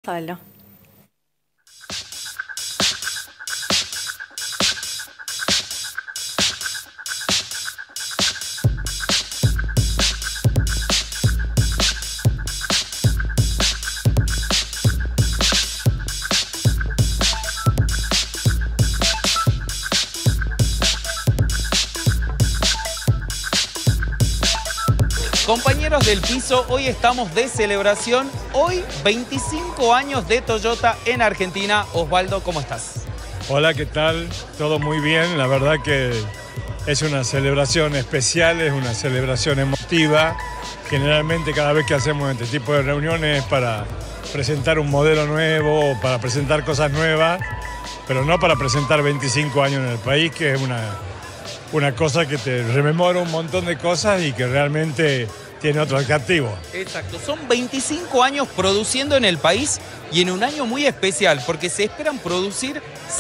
Sala. Compañeros del piso, hoy estamos de celebración. Hoy 25 años de Toyota en Argentina. Osvaldo, ¿cómo estás? Hola, ¿qué tal? Todo muy bien. La verdad que es una celebración especial, es una celebración emotiva. Generalmente cada vez que hacemos este tipo de reuniones es para presentar un modelo nuevo, para presentar cosas nuevas, pero no para presentar 25 años en el país, que es una cosa que te rememora un montón de cosas y que realmente tiene otro atractivo. Exacto, son 25 años produciendo en el país y en un año muy especial porque se esperan producir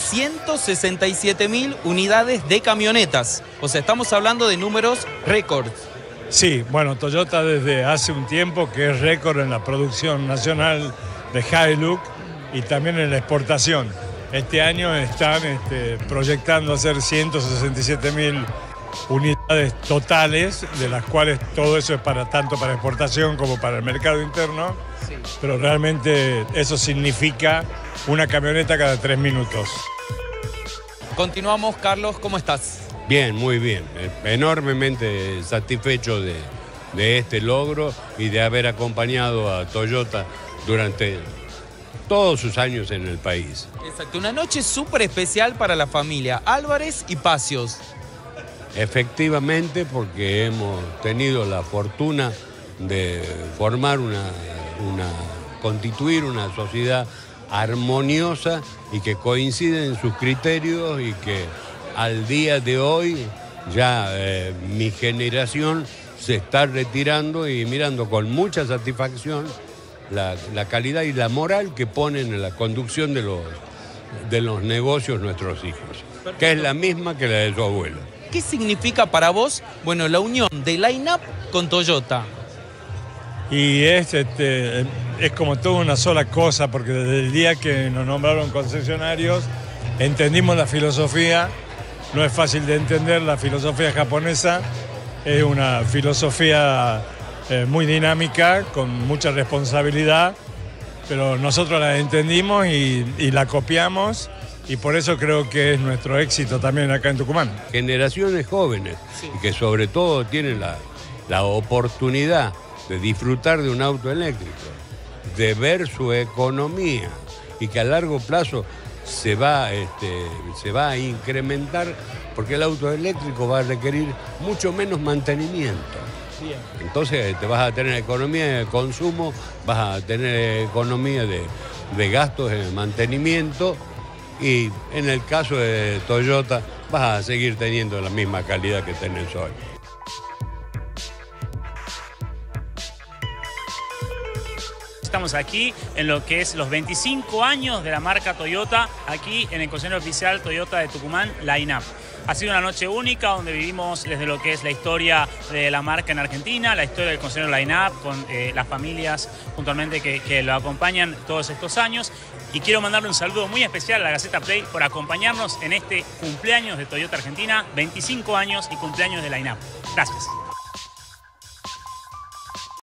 167.000 unidades de camionetas. O sea, estamos hablando de números récords. Sí, bueno, Toyota desde hace un tiempo que es récord en la producción nacional de Hilux y también en la exportación. Este año están proyectando hacer 167.000 unidades totales, de las cuales todo eso es tanto para exportación como para el mercado interno, sí. Pero realmente eso significa una camioneta cada 3 minutos. Continuamos, Carlos, ¿cómo estás? Bien, muy bien. Enormemente satisfecho de este logro y de haber acompañado a Toyota durante todos sus años en el país. Exacto, una noche súper especial para la familia Álvarez y Pazos. Efectivamente, porque hemos tenido la fortuna de formar constituir una sociedad armoniosa y que coincide en sus criterios y que al día de hoy ya mi generación se está retirando y mirando con mucha satisfacción la calidad y la moral que ponen en la conducción de los negocios nuestros hijos, que es la misma que la de su abuelo. ¿Qué significa para vos, bueno, la unión de Line-Up con Toyota? Y es como toda una sola cosa, porque desde el día que nos nombraron concesionarios, entendimos la filosofía. No es fácil de entender la filosofía japonesa, es una filosofía muy dinámica, con mucha responsabilidad, pero nosotros la entendimos y la copiamos. Y por eso creo que es nuestro éxito también acá en Tucumán. Generaciones jóvenes, sí, y que sobre todo tienen la oportunidad de disfrutar de un auto eléctrico, de ver su economía y que a largo plazo se va a incrementar porque el auto eléctrico va a requerir mucho menos mantenimiento. Bien. Entonces te vas a tener economía de consumo, vas a tener economía de gastos en mantenimiento. Y en el caso de Toyota vas a seguir teniendo la misma calidad que tenés hoy. Estamos aquí en lo que es los 25 años de la marca Toyota, aquí en el concesionario oficial Toyota de Tucumán, Line-Up. Ha sido una noche única donde vivimos desde lo que es la historia de la marca en Argentina, la historia del concesionario Line-Up, con las familias puntualmente que lo acompañan todos estos años. Y quiero mandarle un saludo muy especial a la Gaceta Play por acompañarnos en este cumpleaños de Toyota Argentina, 25 años y cumpleaños de Line-Up. Gracias.